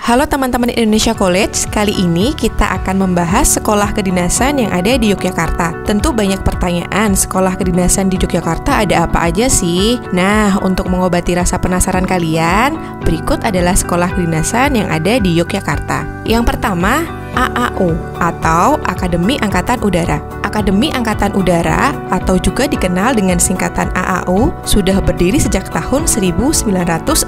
Halo teman-teman Indonesia College, kali ini kita akan membahas sekolah kedinasan yang ada di Yogyakarta. Tentu banyak pertanyaan, sekolah kedinasan di Yogyakarta ada apa aja sih? Nah, untuk mengobati rasa penasaran kalian, berikut adalah sekolah kedinasan yang ada di Yogyakarta. Yang pertama, AAU atau Akademi Angkatan Udara. Akademi Angkatan Udara atau juga dikenal dengan singkatan AAU sudah berdiri sejak tahun 1965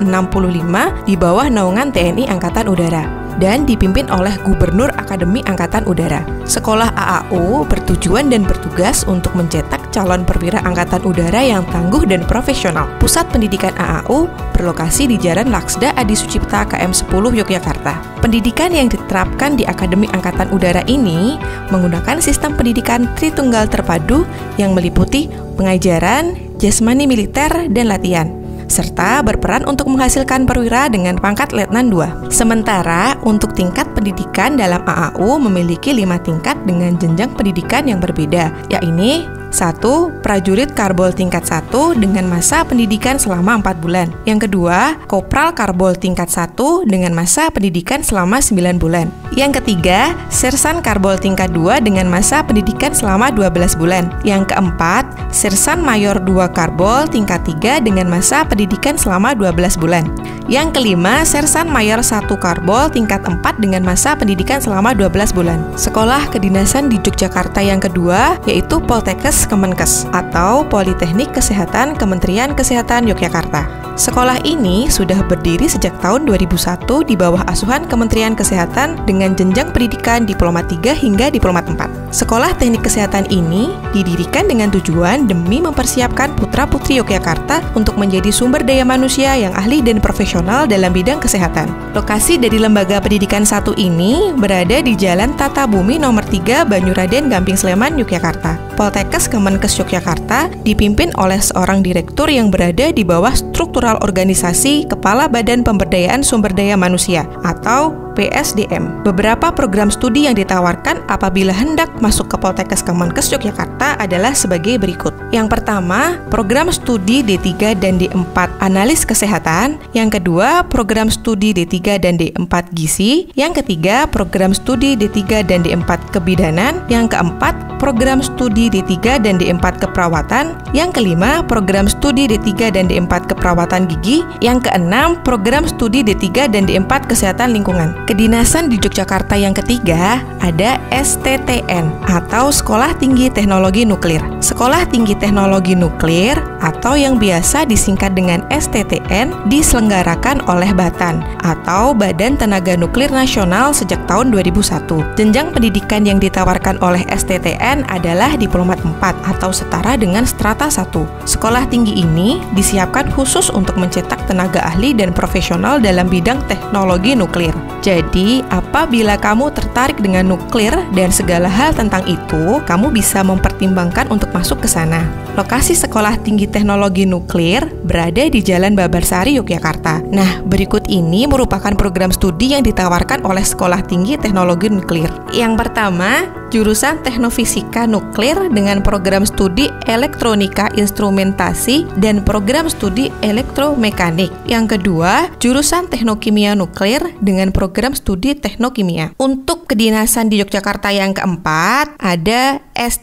di bawah naungan TNI Angkatan Udara dan dipimpin oleh Gubernur Akademi Angkatan Udara. Sekolah AAU bertujuan dan bertugas untuk mencetak calon perwira Angkatan Udara yang tangguh dan profesional. Pusat pendidikan AAU berlokasi di Jalan Laksda Adi Sucipta KM 10 Yogyakarta. Pendidikan yang diterapkan di Akademi Angkatan Udara ini menggunakan sistem pendidikan Tritunggal terpadu yang meliputi pengajaran, jasmani militer, dan latihan, serta berperan untuk menghasilkan perwira dengan pangkat Letnan 2. Sementara untuk tingkat pendidikan dalam AAU memiliki 5 tingkat dengan jenjang pendidikan yang berbeda, yaitu 1. Prajurit Karbol tingkat 1 dengan masa pendidikan selama 4 bulan. Yang kedua, Kopral Karbol tingkat 1 dengan masa pendidikan selama 9 bulan. Yang ketiga, Sersan Karbol tingkat 2 dengan masa pendidikan selama 12 bulan. Yang keempat, Sersan Mayor 2 Karbol tingkat 3 dengan masa pendidikan selama 12 bulan. Yang kelima, Sersan Mayor 1 Karbol tingkat 4 dengan masa pendidikan selama 12 bulan. Sekolah kedinasan di Yogyakarta yang kedua yaitu Poltekkes Kemenkes atau Politeknik Kesehatan Kementerian Kesehatan Yogyakarta. Sekolah ini sudah berdiri sejak tahun 2001 di bawah asuhan Kementerian Kesehatan dengan jenjang pendidikan Diplomat 3 hingga Diplomat 4. Sekolah Teknik Kesehatan ini didirikan dengan tujuan demi mempersiapkan putra-putri Yogyakarta untuk menjadi sumber daya manusia yang ahli dan profesional dalam bidang kesehatan. Lokasi dari lembaga pendidikan satu ini berada di Jalan Tata Bumi nomor 3 Banyuraden Gamping Sleman, Yogyakarta. Poltekkes Kemenkes Yogyakarta dipimpin oleh seorang direktur yang berada di bawah struktural organisasi Kepala Badan Pemberdayaan Sumber Daya Manusia atau PSDM. Beberapa program studi yang ditawarkan apabila hendak masuk ke Poltekkes Kemenkes Yogyakarta adalah sebagai berikut. Yang pertama, program studi D3 dan D4 Analis Kesehatan. Yang kedua, program studi D3 dan D4 Gizi. Yang ketiga, program studi D3 dan D4 Kebidanan. Yang keempat, program studi D3 dan D4 Keperawatan. Yang kelima, program studi D3 dan D4 Keperawatan Gigi. Yang keenam, program studi D3 dan D4 Kesehatan Lingkungan. Kedinasan di Yogyakarta yang ketiga ada STTN atau Sekolah Tinggi Teknologi Nuklir. Sekolah Tinggi Teknologi Nuklir atau yang biasa disingkat dengan STTN diselenggarakan oleh Batan atau Badan Tenaga Nuklir Nasional sejak tahun 2001. Jenjang pendidikan yang ditawarkan oleh STTN adalah Diplomat 4 atau setara dengan Strata 1. Sekolah tinggi ini disiapkan khusus untuk mencetak tenaga ahli dan profesional dalam bidang teknologi nuklir. Jadi, apabila kamu tertarik dengan nuklir dan segala hal tentang itu, kamu bisa mempertimbangkan untuk masuk ke sana. Lokasi Sekolah Tinggi Teknologi Nuklir berada di Jalan Babarsari, Yogyakarta. Nah, berikut ini merupakan program studi yang ditawarkan oleh Sekolah Tinggi Teknologi Nuklir. Yang pertama, jurusan Teknofisika Nuklir dengan program studi Elektronika Instrumentasi dan program studi Elektromekanik. Yang kedua, jurusan Teknokimia Nuklir dengan program studi Teknokimia. Untuk kedinasan di Yogyakarta yang keempat, ada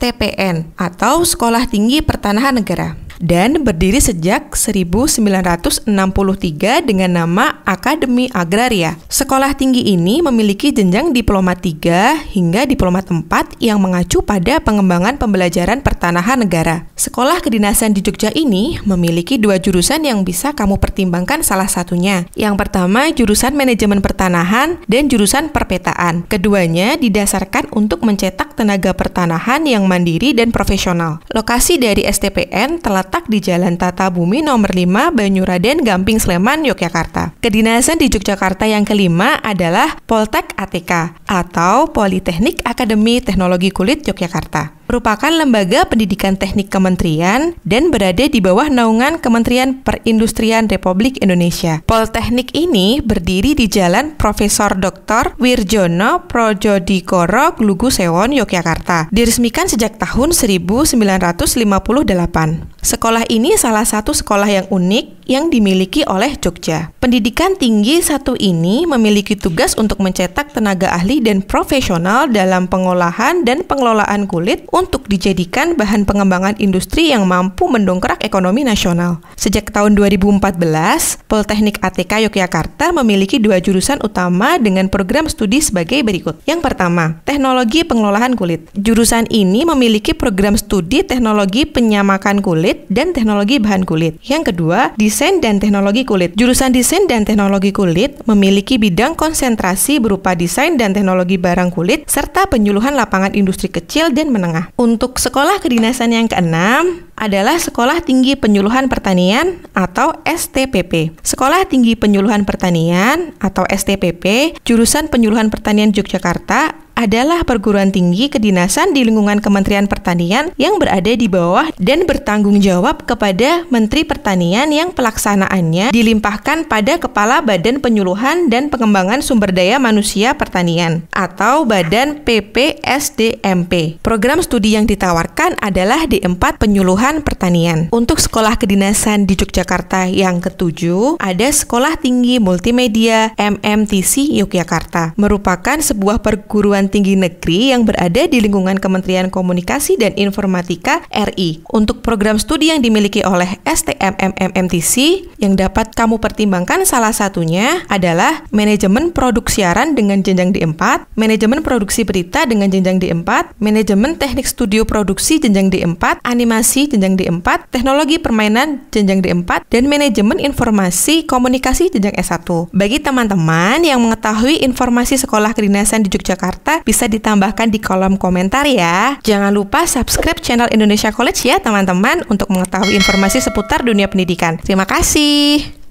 STPN atau Sekolah Tinggi Pertanahan Negara dan berdiri sejak 1963 dengan nama Akademi Agraria. Sekolah tinggi ini memiliki jenjang Diplomat 3 hingga Diplomat 4 yang mengacu pada pengembangan pembelajaran pertanahan negara. Sekolah kedinasan di Jogja ini memiliki 2 jurusan yang bisa kamu pertimbangkan salah satunya. Yang pertama, jurusan Manajemen Pertanahan dan jurusan Perpetaan. Keduanya didasarkan untuk mencetak tenaga pertanahan yang mandiri dan profesional. Lokasi dari STPN terletak di Jalan Tata Bumi nomor 5 Banyuraden Gamping Sleman, Yogyakarta. Kedinasan di Yogyakarta yang kelima adalah Poltek ATK atau Politeknik Akademi Teknologi Kulit Yogyakarta. merupakan lembaga pendidikan teknik kementerian dan berada di bawah naungan Kementerian Perindustrian Republik Indonesia. Politeknik ini berdiri di Jalan Profesor Dr. Wirjono Projodikoro Glugu Sewon, Yogyakarta. Diresmikan sejak tahun 1958. Sekolah ini salah satu sekolah yang unik yang dimiliki oleh Jogja. Pendidikan tinggi satu ini memiliki tugas untuk mencetak tenaga ahli dan profesional dalam pengolahan dan pengelolaan kulit untuk dijadikan bahan pengembangan industri yang mampu mendongkrak ekonomi nasional. Sejak tahun 2014, Politeknik ATK Yogyakarta memiliki 2 jurusan utama dengan program studi sebagai berikut. Yang pertama, Teknologi Pengelolaan Kulit. Jurusan ini memiliki program studi Teknologi Penyamakan Kulit dan Teknologi Bahan Kulit. Yang kedua, Desain dan Teknologi Kulit. Jurusan Desain dan Teknologi Kulit memiliki bidang konsentrasi berupa desain dan teknologi barang kulit serta penyuluhan lapangan industri kecil dan menengah. Untuk sekolah kedinasan yang keenam adalah Sekolah Tinggi Penyuluhan Pertanian atau STPP. Sekolah Tinggi Penyuluhan Pertanian atau STPP, jurusan Penyuluhan Pertanian Yogyakarta, adalah perguruan tinggi kedinasan di lingkungan Kementerian Pertanian yang berada di bawah dan bertanggung jawab kepada Menteri Pertanian yang pelaksanaannya dilimpahkan pada Kepala Badan Penyuluhan dan Pengembangan Sumber Daya Manusia Pertanian atau Badan PPSDMP. Program studi yang ditawarkan adalah D4 Penyuluhan Pertanian. Untuk sekolah kedinasan di Yogyakarta yang ketujuh, ada Sekolah Tinggi Multimedia MMTC Yogyakarta, merupakan sebuah perguruan tinggi negeri yang berada di lingkungan Kementerian Komunikasi dan Informatika RI. Untuk program studi yang dimiliki oleh STMMMTC yang dapat kamu pertimbangkan salah satunya adalah Manajemen Produk Siaran dengan jenjang D4, Manajemen Produksi Berita dengan jenjang D4, Manajemen Teknik Studio Produksi jenjang D4, Animasi jenjang D4, Teknologi Permainan jenjang D4, dan Manajemen Informasi Komunikasi jenjang S1. Bagi teman-teman yang mengetahui informasi sekolah kedinasan di Yogyakarta, bisa ditambahkan di kolom komentar ya. Jangan lupa subscribe channel Indonesia College ya teman-teman untuk mengetahui informasi seputar dunia pendidikan. Terima kasih.